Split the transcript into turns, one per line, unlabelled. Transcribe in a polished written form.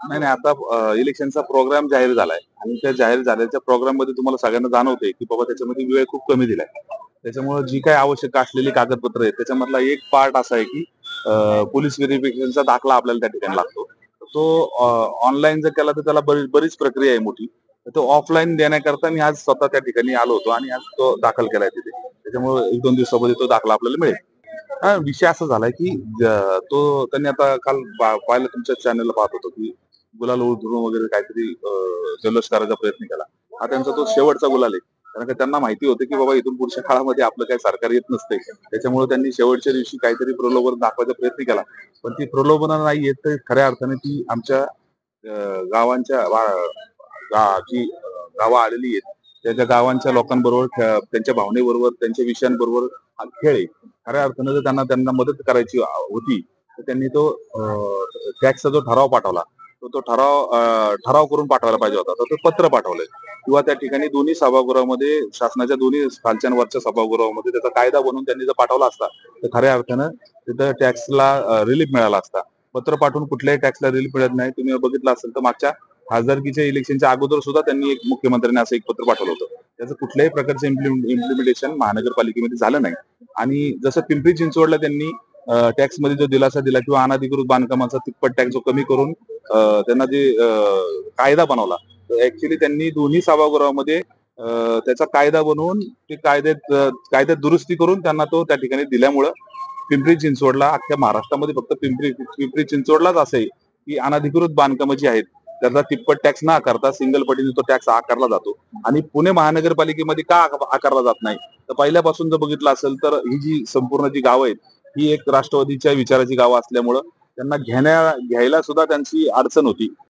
नाही, नाही. आता इलेक्शनचा प्रोग्राम जाहीर झालाय आणि त्या जाहीर झाल्याच्या प्रोग्राममध्ये तुम्हाला सगळ्यांना जाणवतंय, की बाबा त्याच्यामध्ये वेळ खूप कमी दिलाय. त्याच्यामुळे जी काही आवश्यक असलेली कागदपत्र आहेत, त्याच्यामधला एक पार्ट असा आहे, की पोलीस व्हेरिफिकेशनचा दाखला आपल्याला त्या ठिकाणी लागतो. तो ऑनलाईन जर केला तर त्याला बरीच प्रक्रिया आहे मोठी. तर तो ऑफलाईन देण्याकरता मी आज स्वतः त्या ठिकाणी आलो होतो आणि आज तो दाखल केलाय तिथे. त्याच्यामुळे 1-2 दिवसामध्ये तो दाखला आपल्याला मिळेल. हां, विषय असा झालाय, की तो त्यांनी आता काल पाहिलं तुमच्या चॅनलला पाहत होतो, की गुलाल उधळून वगैरे काहीतरी जल्लोष करायचा प्रयत्न केला. हा त्यांचा तो शेवटचा गुलाल आहे. कारण का त्यांना माहिती होतं, की बाबा इथून पुढच्या काळामध्ये आपलं काही सरकार येत नसतंय. त्याच्यामुळे त्यांनी शेवटच्या दिवशी काहीतरी प्रलोभन दाखवायचा प्रयत्न केला. पण ती प्रलोभनं नाही येत तर खऱ्या अर्थाने ती आमच्या गावांच्या जी गावं आलेली आहेत, त्या गावांच्या लोकांबरोबर त्यांच्या भावनेबरोबर, त्यांच्या विषयांबरोबर हा खेळ आहे. खऱ्या अर्थानं जर त्यांना त्यांना मदत करायची होती, तर त्यांनी तो टॅक्सचा जो ठराव पाठवला, तो ठराव करून पाठवायला पाहिजे होता. तर ते पत्र पाठवलंय किंवा त्या ठिकाणी दोन्ही सभागृहामध्ये शासनाच्या दोन्ही खालच्या आणि वरच्या सभागृहामध्ये त्याचा कायदा बनवून त्यांनी जर पाठवला असता, तर खऱ्या अर्थानं तिथं टॅक्सला रिलीफ मिळाला असता. पत्र पाठवून कुठल्याही टॅक्सला रिलीफ मिळत नाही. तुम्ही बघितलं असेल तर मागच्या खासदारकीच्या इलेक्शनच्या अगोदर सुद्धा त्यांनी एक मुख्यमंत्र्यांनी असं एक पत्र पाठवलं होतं. त्याचं कुठल्याही प्रकारचं इम्प्लिमेंटेशन महानगरपालिकेमध्ये झालं नाही. आणि जसं पिंपरी चिंचवडला त्यांनी टॅक्स मध्ये जो दिलासा दिला किंवा अनधिकृत बांधकामाचा तिप्पट टॅक्स जो कमी करून त्यांना जे कायदा बनवला, तर ऍक्च्युली त्यांनी दोन्ही सभागृहामध्ये त्याचा कायदा बनवून ते कायद्यात दुरुस्ती करून त्यांना तो त्या ठिकाणी दिल्यामुळं पिंपरी चिंचवडला अख्ख्या महाराष्ट्रामध्ये फक्त पिंपरी चिंचवडलाच असं आहे की अनधिकृत बांधकामं जी आहेत त्याचा तिप्पट टॅक्स न आकारता सिंगल पटीने तो टॅक्स आकारला जातो. आणि पुणे महानगरपालिकेमध्ये का आकारला जात नाही, तर पहिल्यापासून जर बघितलं असेल तर ही जी संपूर्ण जी गावं आहेत, ही एक राष्ट्रवादीच्या विचाराची गावं असल्यामुळं त्यांना घ्यायला सुद्धा त्यांची अडचण होती.